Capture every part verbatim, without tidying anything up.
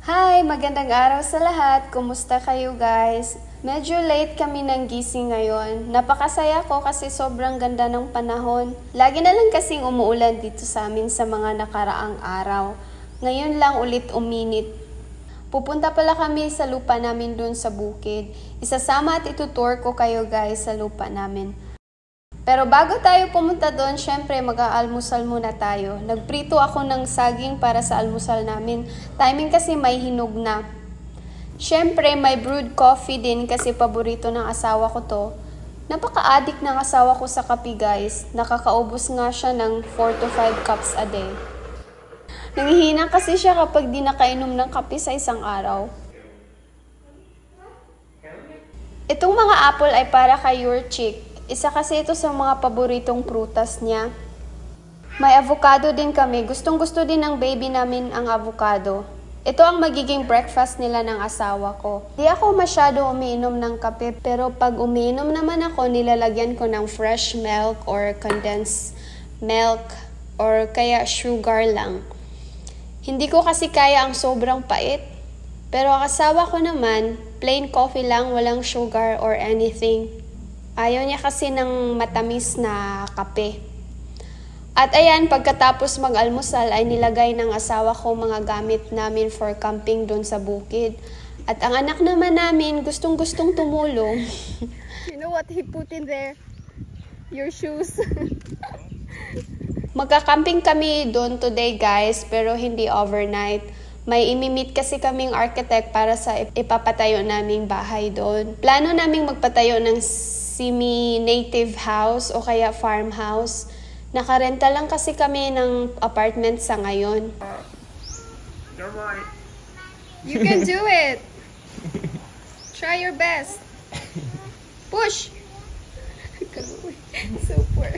Hi! Magandang araw sa lahat! Kumusta kayo guys? Medyo late kami ng gising ngayon. Napakasaya ko kasi sobrang ganda ng panahon. Lagi na lang kasing umuulan dito sa amin sa mga nakaraang araw. Ngayon lang ulit uminit. Pupunta pala kami sa lupa namin dun sa bukid. Isasama at itutour ko kayo guys sa lupa namin. Pero bago tayo pumunta doon, syempre mag-aalmusal muna tayo. Nagprito ako ng saging para sa almusal namin. Timing kasi may hinog na. Syempre may brewed coffee din kasi paborito ng asawa ko to. Napaka-addict ng asawa ko sa kape guys. Nakakaubos nga siya ng four to five cups a day. Nangihina kasi siya kapag di nakainom ng kape sa isang araw. Itong mga apple ay para kay your chick. Isa kasi ito sa mga paboritong prutas niya. May avocado din kami. Gustong gusto din ng baby namin ang avocado. Ito ang magiging breakfast nila ng asawa ko. Di ako masyado umiinom ng kape, pero pag umiinom naman ako, nilalagyan ko ng fresh milk or condensed milk or kaya sugar lang. Hindi ko kasi kaya ang sobrang pait. Pero ang asawa ko naman, plain coffee lang, walang sugar or anything. Ayaw niya kasi ng matamis na kape. At ayan, pagkatapos mag-almusal ay nilagay ng asawa ko mga gamit namin for camping doon sa bukid. At ang anak naman namin gustong-gustong tumulong. You know what he put in there? Your shoes. Magka-camping kami doon today guys, pero hindi overnight. May imimit kasi kaming architect para sa ipapatayo naming bahay doon. Plano naming magpatayo ng semi-native house o kaya farmhouse. Nakarenta lang kasi kami ng apartment sa ngayon. You can do it! Try your best! Push! Super!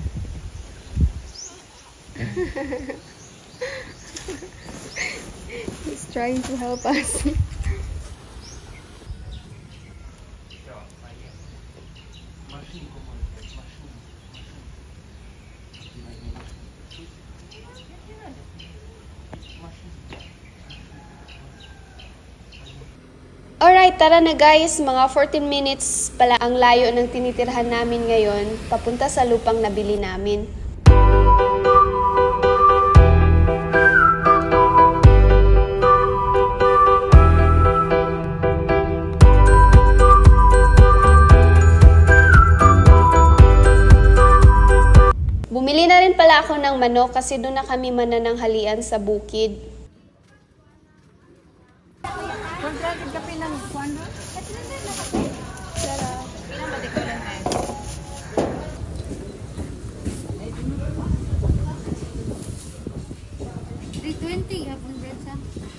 He's trying to help us. Alright, tara na guys. Mga fourteen minutes pala ang layo ng tinitirhan namin ngayon, papunta sa lupang nabili namin. Bumili na rin pala ako ng manok kasi doon na kami manananghalian sa bukid. three twenty hapon bread sa.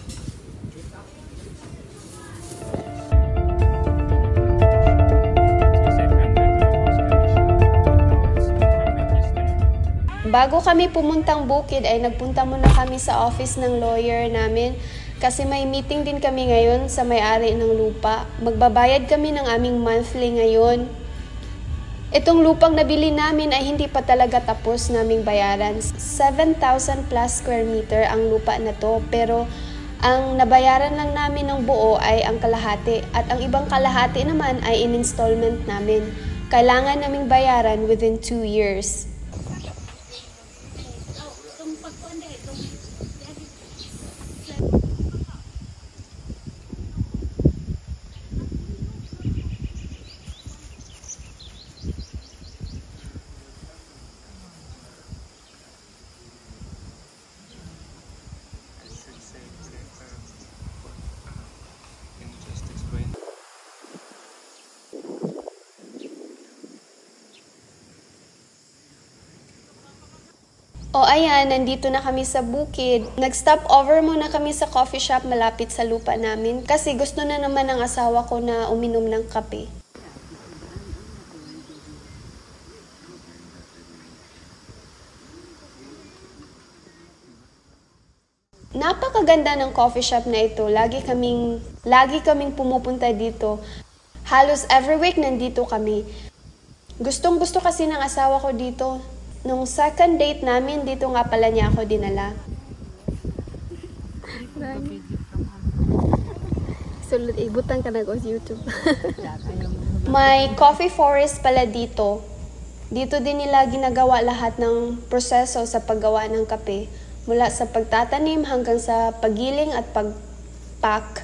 Bago kami pumuntang bukid ay nagpunta muna kami sa office ng lawyer namin kasi may meeting din kami ngayon sa may-ari ng lupa. Magbabayad kami ng aming monthly ngayon. Itong lupang nabili namin ay hindi pa talaga tapos naming bayaran. seven thousand plus square meter ang lupa na to, pero ang nabayaran lang namin ng buo ay ang kalahati at ang ibang kalahati naman ay in installment namin. Kailangan naming bayaran within two years. O ayan, nandito na kami sa bukid. Nag-stop over muna kami sa coffee shop malapit sa lupa namin kasi gusto na naman ng asawa ko na uminom ng kape. Napakaganda ng coffee shop na ito. Lagi kaming, lagi kaming pumupunta dito. Halos every week nandito kami. Gustong gusto kasi ng asawa ko dito. Nung second date namin, dito nga pala niya ako dinala. Sulod ibutan ka na ko sa YouTube. May coffee forest pala dito. Dito din nila ginagawa lahat ng proseso sa paggawa ng kape, mula sa pagtatanim hanggang sa paggiling at pag-pack.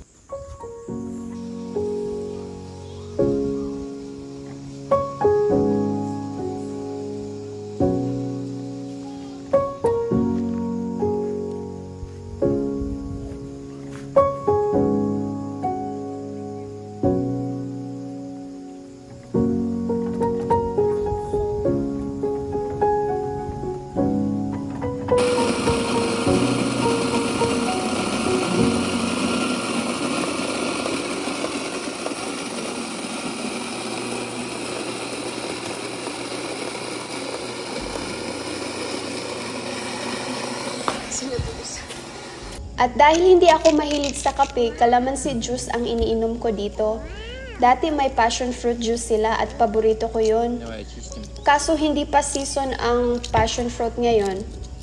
At dahil hindi ako mahilig sa kape, kalamansi juice ang iniinom ko dito. Dati may passion fruit juice sila at paborito ko yun. Kaso hindi pa season ang passion fruit ngayon.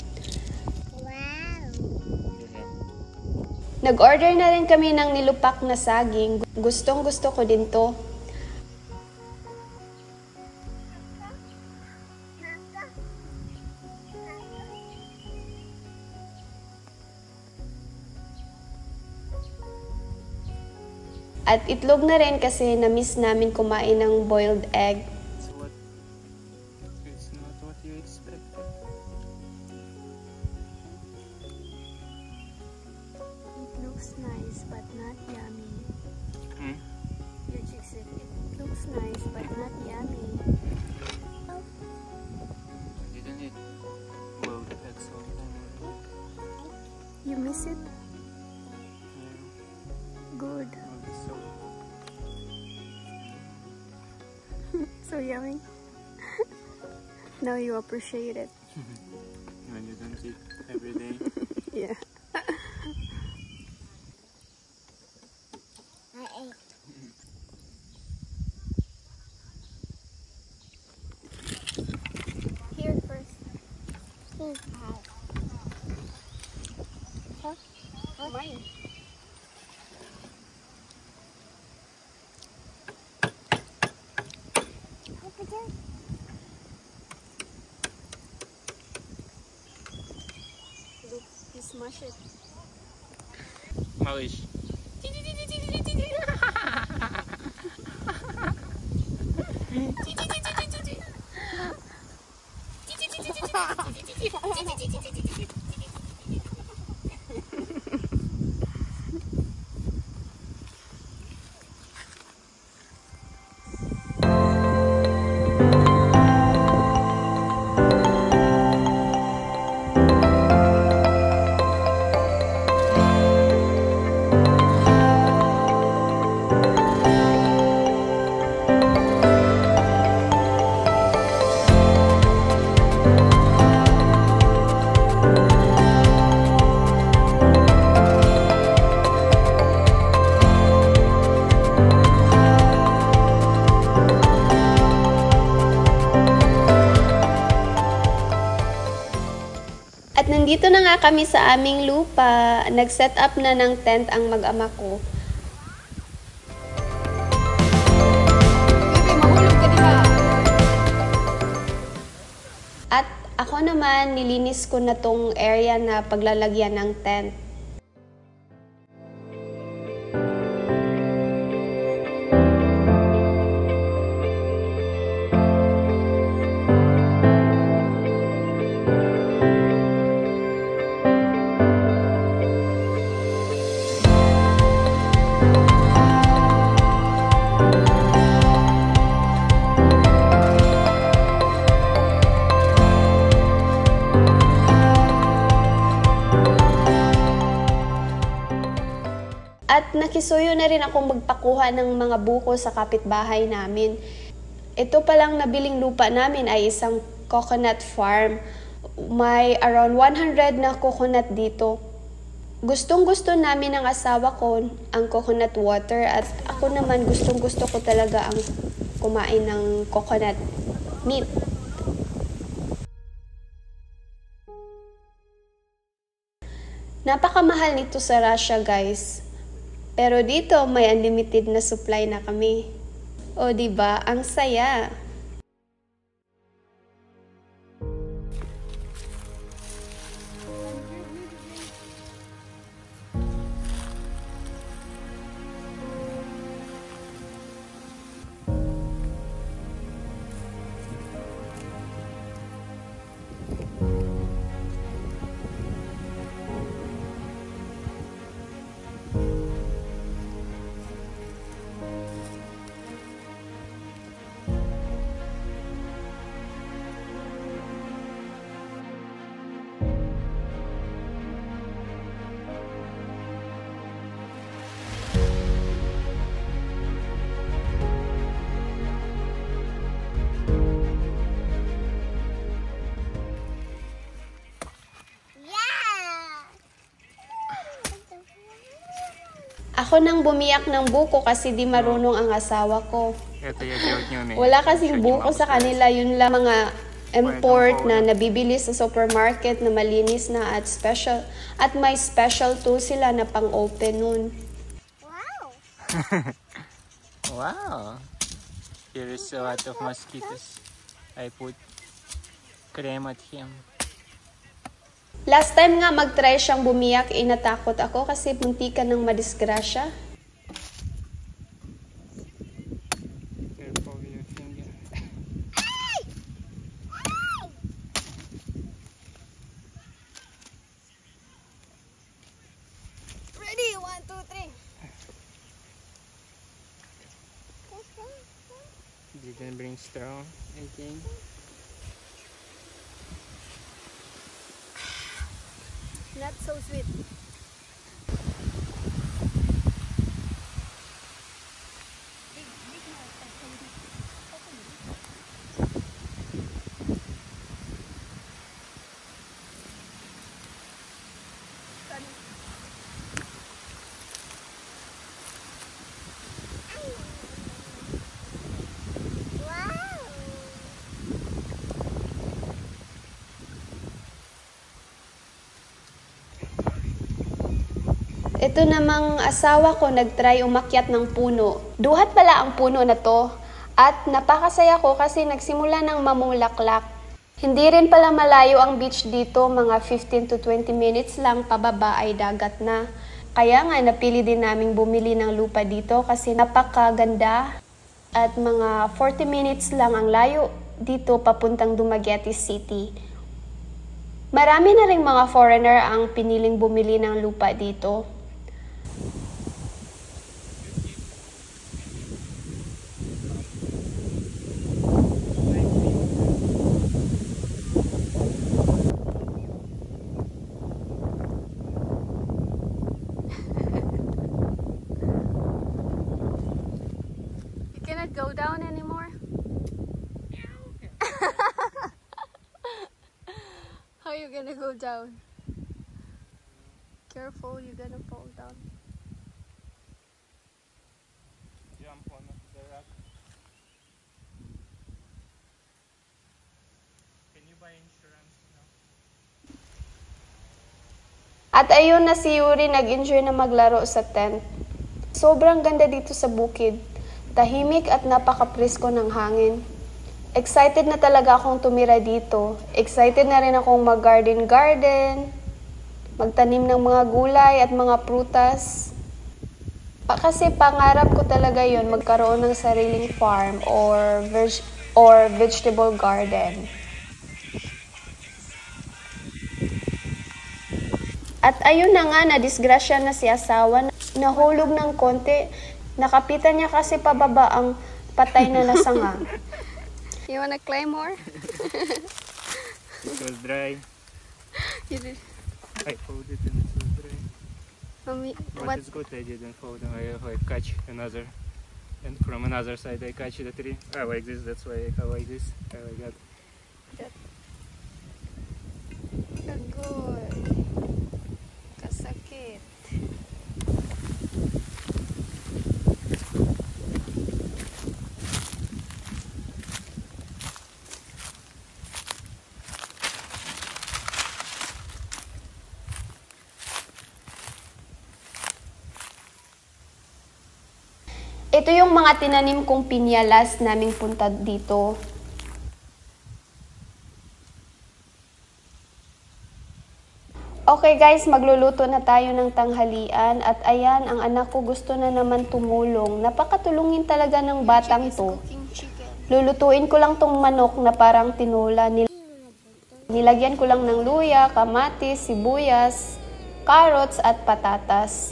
Nag-order na rin kami ng nilupak na saging. Gustong gusto ko din to. At itlog na rin kasi na-miss namin kumain ng boiled egg. So what? It's not what you expected. It looks nice but not yummy. Hmm? Your chick said it looks nice but not yummy. I didn't eat boiled eggs all the time. You miss it? Yeah. Good. Well, so So yummy. Now you appreciate it. when you don't eat every day. Yeah. Here first. Huh? Mine. Look, you smash it. Malish. At nandito na nga kami sa aming lupa. Nag-set up na ng tent ang mag-ama ko. At ako naman, nilinis ko na tong area na paglalagyan ng tent. At nakisuyo na rin akong magpakuha ng mga buko sa kapitbahay namin. Ito palang nabiling lupa namin ay isang coconut farm. May around one hundred na coconut dito. Gustong gusto namin ng asawa ko ang coconut water at ako naman gustong gusto ko talaga ang kumain ng coconut meat. Napakamahal nito sa Russia, guys. Pero dito may unlimited na supply na kami. O di ba, ang saya. Ako nang bumiyak ng buko kasi di marunong ang asawa ko. Это я делать не умею. Wala kasing Ещё не buko могу sa сказать. kanila, yun lang mga import Pwede na po. nabibili sa supermarket na malinis na at special. At may special tool sila na pang-open nun. Wow. Here is a lot of mosquitoes. I put cream at him. Last time nga mag-try siyang bumiyak, eh natakot ako kasi muntikan ng madisgrasya. Careful with your finger. Ready? One, two, three. Didn't bring straw again. Not so sweet. Ito namang asawa ko nag-try umakyat ng puno. Duhat pala ang puno na to. At napakasaya ko kasi nagsimula ng mamulaklak. Hindi rin pala malayo ang beach dito, mga fifteen to twenty minutes lang pababa ay dagat na. Kaya nga napili din naming bumili ng lupa dito kasi napakaganda. At mga forty minutes lang ang layo dito papuntang Dumaguete City. Marami na ring mga foreigner ang piniling bumili ng lupa dito. Go down anymore? How you gonna go down? Careful, you're gonna fall down. Jump on the rock. Can you buy insurance now? At ayun na si Yuri nag-enjoy na maglaro sa tent. Sobrang ganda dito sa bukid. Tahimik at napaka-presko ng hangin. Excited na talaga akong tumira dito. Excited na rin akong mag-garden-garden, magtanim ng mga gulay at mga prutas. Pa kasi pangarap ko talaga yon magkaroon ng sariling farm or, veg or vegetable garden. At ayun na nga, nadisgrasya na si asawa. Nahulog ng konti. Nakapitan niya kasi pababa ang patay na nasanga. You wanna climb more? It was dry. You did. I folded and it was dry. Mommy, But what? it's good I didn't fold them. I like catch another. And from another side I catch the tree. I like this, that's why I have like this. I like that. Agoy. Kasakit. Ito yung mga tinanim kong pinyalas naming punta dito. Okay guys, magluluto na tayo ng tanghalian at ayan, ang anak ko gusto na naman tumulong. Napakatulungin talaga ng batang to. Lulutuin ko lang tong manok na parang tinola. Nilagyan ko lang ng luya, kamatis, sibuyas, carrots at patatas.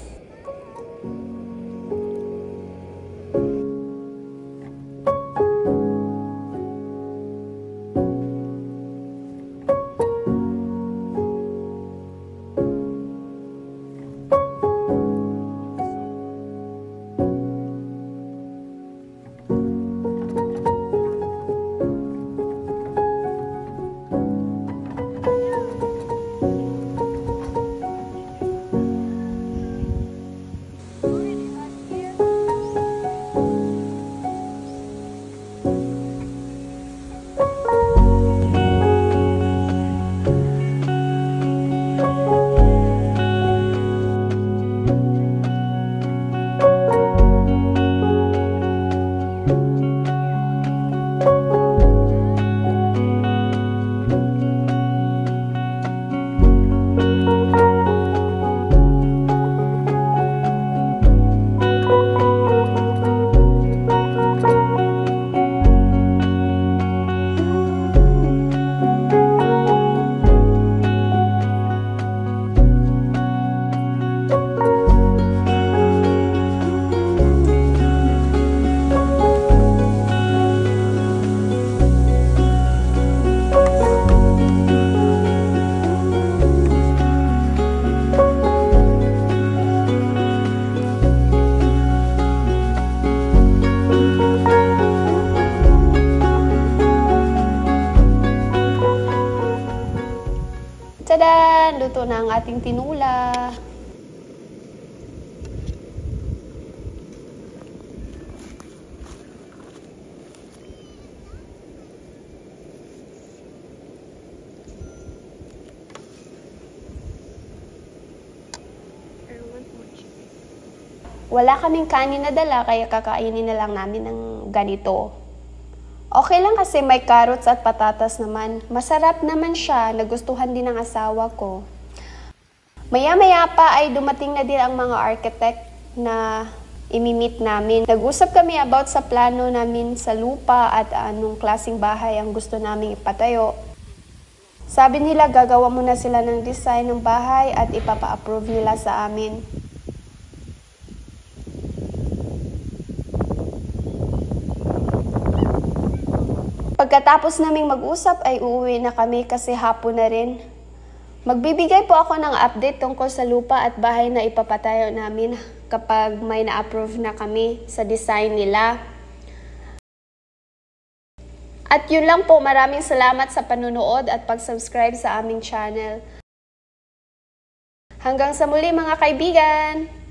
Tada! Luto na ang ating tinula. Wala kaming kanin na dala, kaya kakainin na lang namin ng ganito. Okay lang kasi may carrots at patatas naman. Masarap naman siya, nagustuhan din ng asawa ko. Maya-maya pa ay dumating na din ang mga architect na imi-meet namin. Nag-usap kami about sa plano namin sa lupa at anong klaseng bahay ang gusto naming ipatayo. Sabi nila gagawa muna sila ng design ng bahay at ipapa-approve nila sa amin. Pagkatapos naming mag-usap ay uuwi na kami kasi hapon na rin. Magbibigay po ako ng update tungkol sa lupa at bahay na ipapatayo namin kapag may na-approve na kami sa design nila. At yun lang po, maraming salamat sa panunood at pag-subscribe sa aming channel. Hanggang sa muli mga kaibigan!